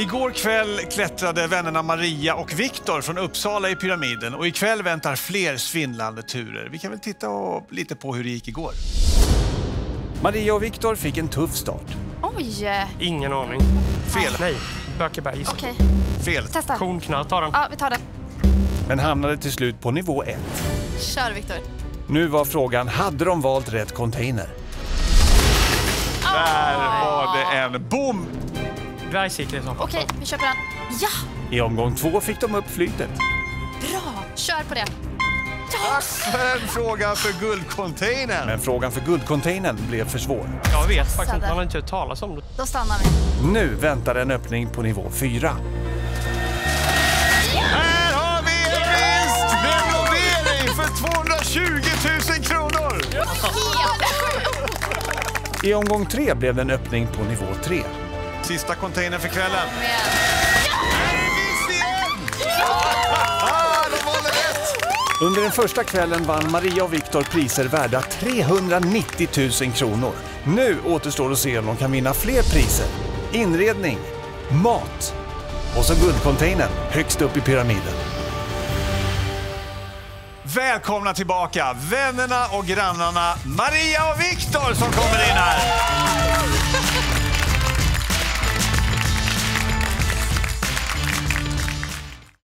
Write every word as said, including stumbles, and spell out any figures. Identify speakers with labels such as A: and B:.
A: Igår kväll klättrade vännerna Maria och Viktor från Uppsala i pyramiden och ikväll väntar fler svindlande turer. Vi kan väl titta och lite på hur det gick igår. Maria och Viktor fick en tuff start.
B: Oj!
C: Ingen aning.
A: Fel.
C: Nej, Bökeberg.
B: Okej.
A: Fel.
B: Testa.
C: Kornknall, ta den.
B: Ja, vi tar den.
A: Men hamnade till slut på nivå ett.
B: Kör, Viktor.
A: Nu var frågan, hade de valt rätt container? Där var det en bom!
C: Dvärgcirkel i så fall.
B: Okej, vi köper den. Ja!
A: I omgång två fick de upp flytet.
B: Bra! Kör på det. Ja!
A: En fråga för guldcontainern. Men frågan för guldcontainern blev för svår.
C: Jag vet faktiskt inte, man har inte hört talas om det.
B: Då stannar vi.
A: Nu väntar en öppning på nivå fyra. Här har vi en vinst med notering för tvåhundratjugo tusen kronor. I omgång tre blev det en öppning på nivå tre. Sista containern för kvällen. Här är vinst igen! Ah, de valde rätt! Under den första kvällen vann Maria och Viktor priser värda trehundranittio tusen kronor. Nu återstår att se om de kan vinna fler priser. Inredning, mat och så guldcontainern högst upp i pyramiden. Välkomna tillbaka, vännerna och grannarna Maria och Viktor som kommer in här.